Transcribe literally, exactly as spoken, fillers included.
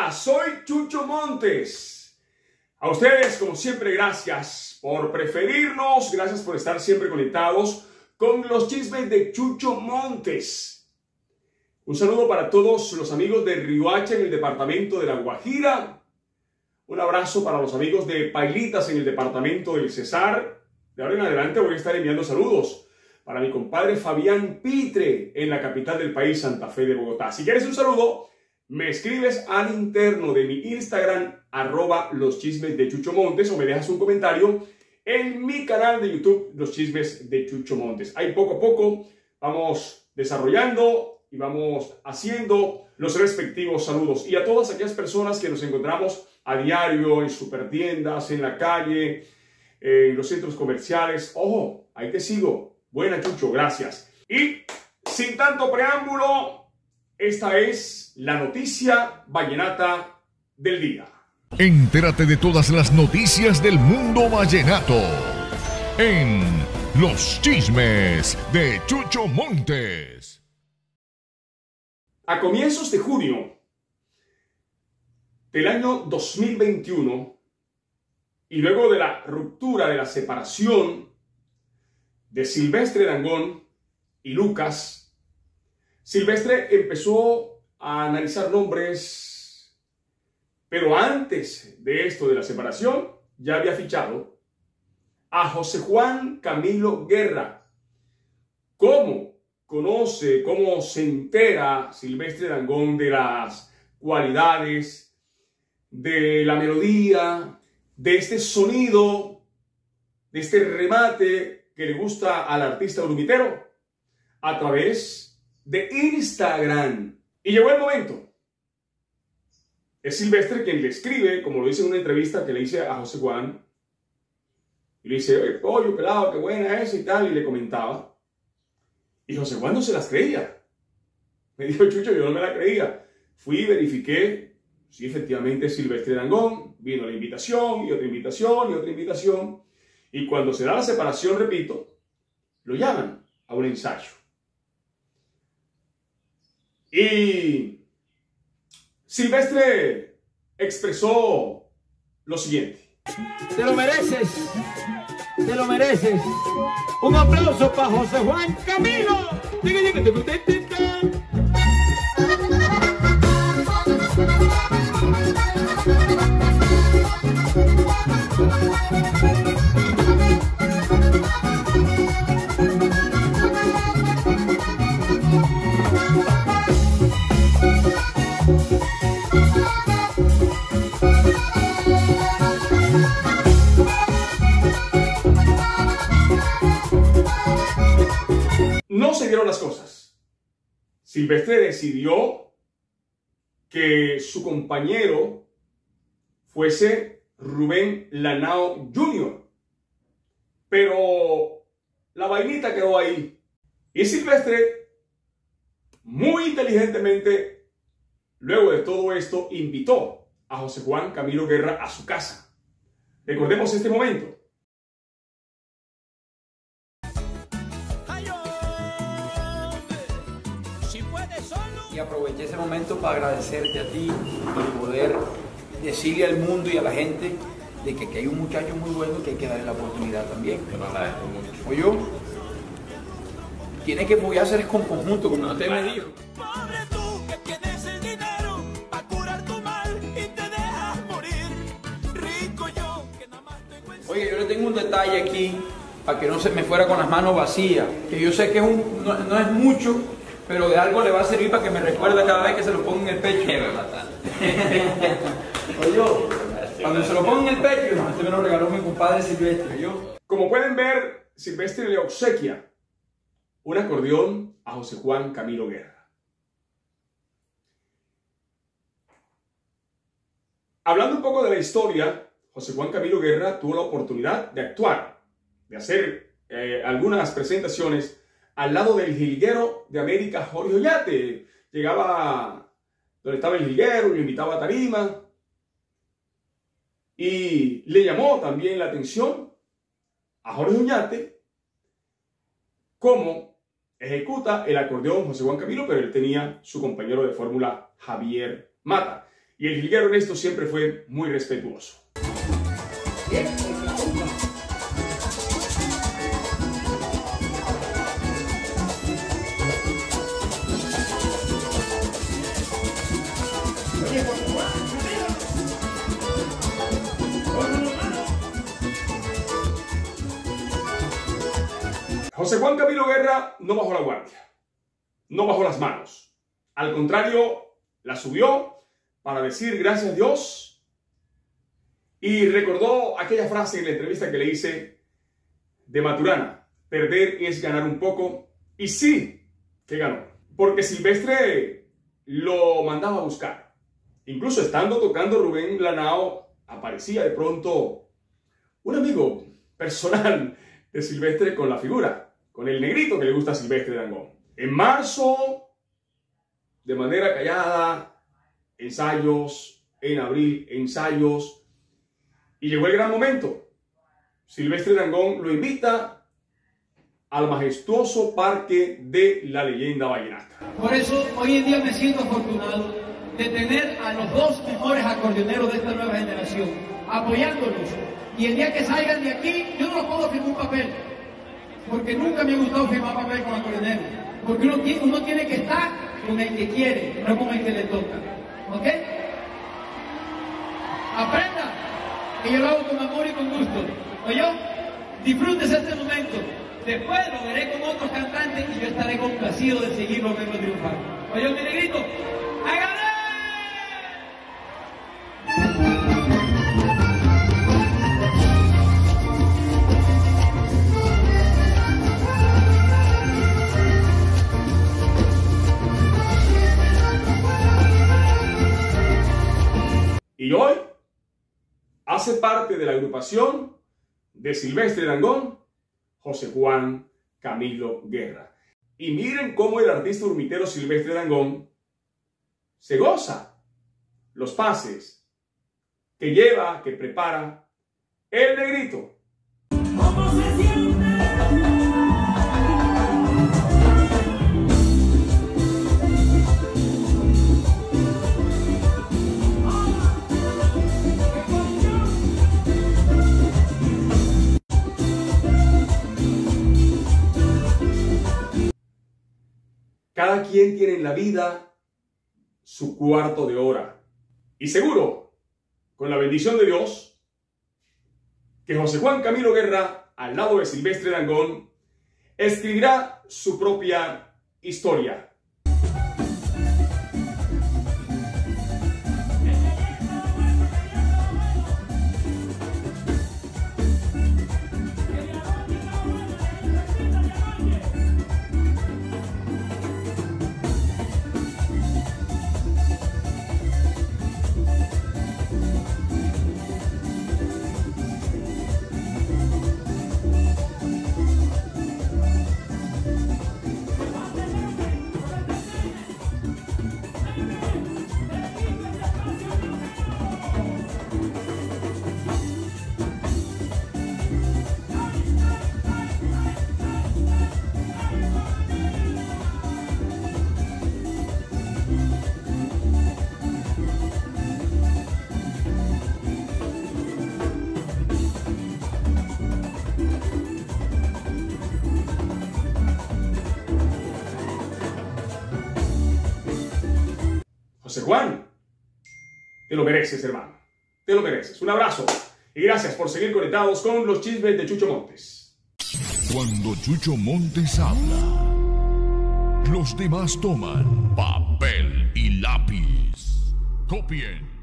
Hola, soy Chucho Montes. A ustedes, como siempre, gracias por preferirnos, gracias por estar siempre conectados con los chismes de Chucho Montes. Un saludo para todos los amigos de Riohacha en el departamento de La Guajira. Un abrazo para los amigos de Pailitas en el departamento del Cesar. De ahora en adelante voy a estar enviando saludos para mi compadre Fabián Pitre en la capital del país, Santa Fe de Bogotá. Si quieres un saludo, me escribes al interno de mi Instagram, arroba los chismes de Chucho Montes, o me dejas un comentario en mi canal de YouTube, Los Chismes de Chucho Montes. Ahí poco a poco vamos desarrollando y vamos haciendo los respectivos saludos. Y a todas aquellas personas que nos encontramos a diario en supertiendas, en la calle, en los centros comerciales. Ojo, ahí te sigo. Buena, Chucho, gracias. Y sin tanto preámbulo, esta es la noticia vallenata del día. Entérate de todas las noticias del mundo vallenato en Los Chismes de Chucho Montes. A comienzos de junio del año dos mil veintiuno y luego de la ruptura de la separación de Silvestre Dangond y Lucas, Silvestre empezó a analizar nombres, pero antes de esto de la separación ya había fichado a José Juan Camilo Guerra. ¿Cómo conoce, cómo se entera Silvestre Dangond de las cualidades, de la melodía, de este sonido, de este remate que le gusta al artista grumitero? A través de Instagram. Y llegó el momento. Es Silvestre quien le escribe, como lo dice en una entrevista que le hice a José Juan, y le dice: oye, pollo, pelado, qué buena es y tal, y le comentaba. Y José Juan no se las creía. Me dijo: Chucho, yo no me la creía. Fui y verifiqué si efectivamente es Silvestre Dangond. Vino la invitación, y otra invitación, y otra invitación. Y cuando se da la separación, repito, lo llaman a un ensayo. Y Silvestre expresó lo siguiente: te lo mereces, te lo mereces. Un aplauso para José Juan Camilo. No se dieron las cosas. Silvestre decidió que su compañero fuese Rubén Lanao junior Pero la vainita quedó ahí. Y Silvestre, muy inteligentemente, luego de todo esto, invitó a José Juan Camilo Guerra a su casa. Recordemos este momento. Y aproveché ese momento para agradecerte a ti y poder decirle al mundo y a la gente de que aquí hay un muchacho muy bueno que hay que darle la oportunidad también. Te lo agradezco mucho. Oye, tiene que voy a hacer con conjunto, como no, usted claro. me dijo. Pobre tú que tienes el dinero para curar tu mal y te dejas morir. Rico yo que nada más tengo el... Oye, yo le tengo un detalle aquí para que no se me fuera con las manos vacías, que yo sé que es un, no, no es mucho, pero de algo le va a servir para que me recuerde cada vez que se lo ponga en el pecho. Oye, cuando se lo ponga en el pecho, no, este me lo regaló mi compadre Silvestre. Yo. Como pueden ver, Silvestre le obsequia un acordeón a José Juan Camilo Guerra. Hablando un poco de la historia, José Juan Camilo Guerra tuvo la oportunidad de actuar, de hacer eh, algunas presentaciones al lado del jilguero de América, Jorge Oñate. Llegaba donde estaba el jilguero, lo invitaba a tarima. Y le llamó también la atención a Jorge Oñate cómo ejecuta el acordeón José Juan Camilo, pero él tenía su compañero de fórmula Javier Mata. y el jilguero Ernesto siempre fue muy respetuoso. José Juan Camilo Guerra no bajó la guardia, no bajó las manos. Al contrario, la subió para decir gracias a Dios y recordó aquella frase en la entrevista que le hice de Maturana: perder es ganar un poco, y sí que ganó, porque Silvestre lo mandaba a buscar. Incluso estando tocando Rubén Lanao, aparecía de pronto un amigo personal de Silvestre con la figura, con el negrito que le gusta a Silvestre Dangond. En marzo, de manera callada, ensayos, en abril, ensayos, y llegó el gran momento. Silvestre Dangond lo invita al majestuoso Parque de la Leyenda Vallenata. Por eso hoy en día me siento afortunado de tener a los dos mejores acordeoneros de esta nueva generación apoyándolos. Y el día que salgan de aquí, yo no puedo firmar un papel, porque nunca me ha gustado firmar papel con acordeonero, porque uno tiene, uno tiene que estar con el que quiere, no con el que le toca. ¿Ok? Aprenda, que yo lo hago con amor y con gusto. ¿Oyó? Disfrútese este momento. Después lo veré con otros cantantes y yo estaré complacido de seguirlo verlo triunfar. ¿Oyó, mi negrito? ¡Hágale! Y hoy hace parte de la agrupación de Silvestre Dangond, José Juan Camilo Guerra. Y miren cómo el artista urmitero Silvestre Dangond se goza los pases que lleva, que prepara el negrito. ¿Cómo se siente? Cada quien tiene en la vida su cuarto de hora. Y seguro, con la bendición de Dios, que José Juan Camilo Guerra, al lado de Silvestre Dangond, escribirá su propia historia. José Juan, te lo mereces, hermano. Te lo mereces. Un abrazo y gracias por seguir conectados con los chismes de Chucho Montes. Cuando Chucho Montes habla, los demás toman papel y lápiz. Copien.